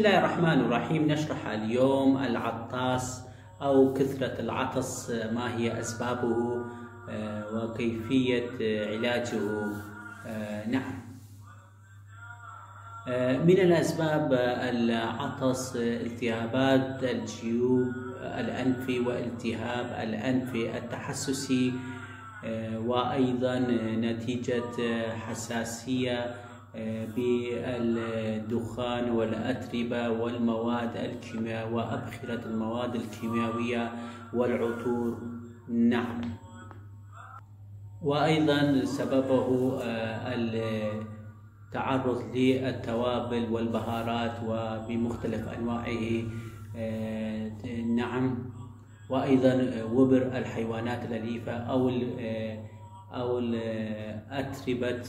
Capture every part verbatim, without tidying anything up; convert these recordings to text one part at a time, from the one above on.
الله الرحمن الرحيم. نشرح اليوم العطاس أو كثرة العطس، ما هي أسبابه وكيفية علاجه. نعم، من الأسباب العطس التهابات الجيوب الأنفي والتهاب الأنفي التحسسي، وأيضا نتيجة حساسية بالدخان والأتربة والمواد الكيميائية وأبخرة المواد الكيميائية والعطور. نعم، وأيضا سببه التعرض للتوابل والبهارات وبمختلف أنواعه. نعم، وأيضا وبر الحيوانات الأليفة أو أو أتربة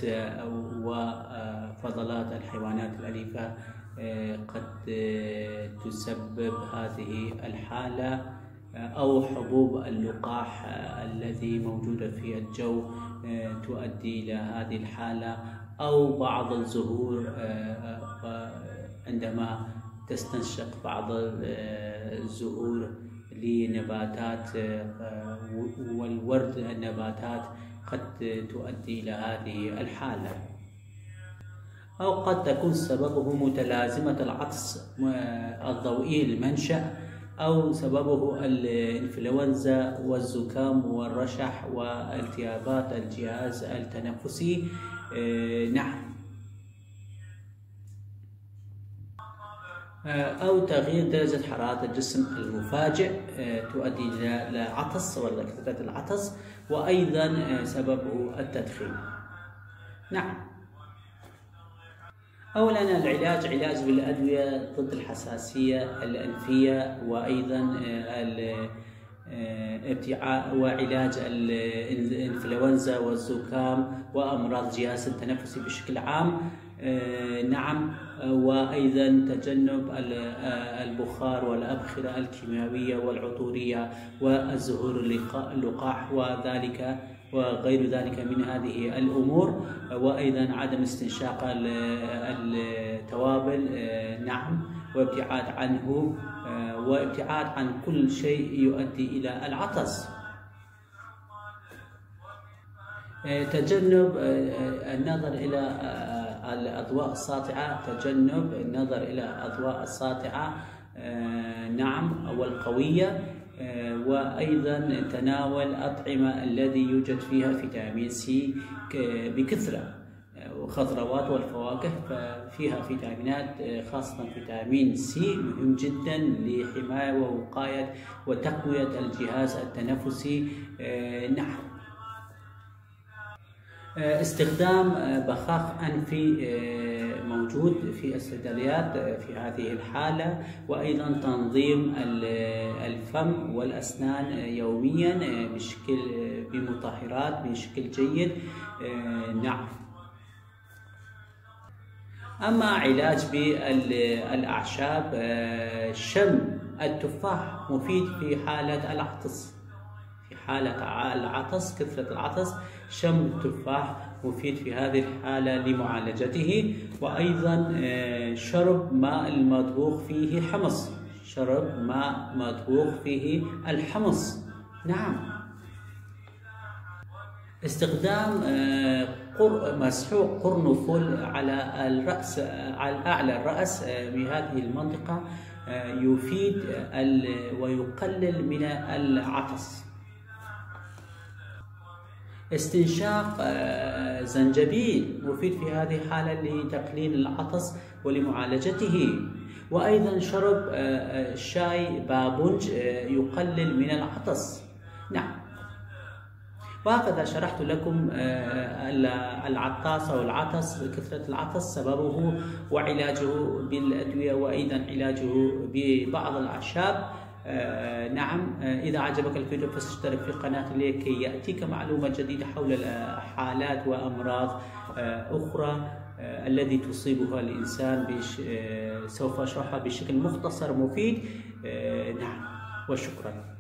وفضلات الحيوانات الأليفة قد تسبب هذه الحالة، أو حبوب اللقاح الذي موجودة في الجو تؤدي إلى هذه الحالة، أو بعض الزهور عندما تستنشق بعض الزهور لنباتات والورد النباتات قد تؤدي إلى هذه الحالة. أو قد تكون سببه متلازمة العطس الضوئي المنشأ، أو سببه الإنفلونزا والزكام والرشح والتهابات الجهاز التنفسي. نعم، أو تغيير درجة حرارة الجسم المفاجئ تؤدي إلى العطس ولا كثرة العطس، وأيضا سببه التدخين. نعم، أولا العلاج علاج بالأدوية ضد الحساسية الأنفية، وأيضا ابتعاء وعلاج الإنفلونزا والزكام وأمراض الجهاز التنفسي بشكل عام. نعم، وأيضا تجنب البخار والأبخرة الكيميائية والعطورية والزهور اللقاح وذلك وغير ذلك من هذه الأمور، وأيضا عدم استنشاق التوابل. نعم، وابتعاد عنه، وابتعاد عن كل شيء يؤدي إلى العطس. تجنب النظر إلى الأضواء الساطعة، تجنب النظر إلى الأضواء الساطعة نعم والقوية، وأيضا تناول أطعمة الذي يوجد فيها فيتامين سي بكثرة، وخضروات والفواكه فيها فيتامينات، خاصة فيتامين سي مهم جدا لحماية ووقاية وتقوية الجهاز التنفسي. نعم، استخدام بخاخ أنفي موجود في الصيدليات في هذه الحالة، وأيضا تنظيم الفم والأسنان يوميا بشكل بمطهرات بشكل جيد. نعم، أما علاج بالأعشاب، شم التفاح مفيد في حالة العطس. في حالة العطس كثرة العطس شم التفاح مفيد في هذه الحالة لمعالجته، وأيضا شرب ماء المطبوخ فيه حمص، شرب ماء مطبوخ فيه الحمص. نعم، استخدام مسحوق قرنفل على الرأس، على أعلى الرأس بهذه المنطقة يفيد ويقلل من العطس. استنشاق زنجبيل مفيد في هذه الحالة لتقليل العطس ولمعالجته، وأيضا شرب شاي بابونج يقلل من العطس. نعم، وهكذا شرحت لكم العطاس أو العطس، كثرة العطس سببه وعلاجه بالأدوية، وأيضا علاجه ببعض الأعشاب. آه نعم، آه إذا عجبك الفيديو فاشترك في قناتي لكي يأتيك معلومات جديدة حول حالات وأمراض آه أخرى آه الذي تصيبها الإنسان. بش آه سوف أشرحها بشكل مختصر مفيد. آه نعم، وشكرا.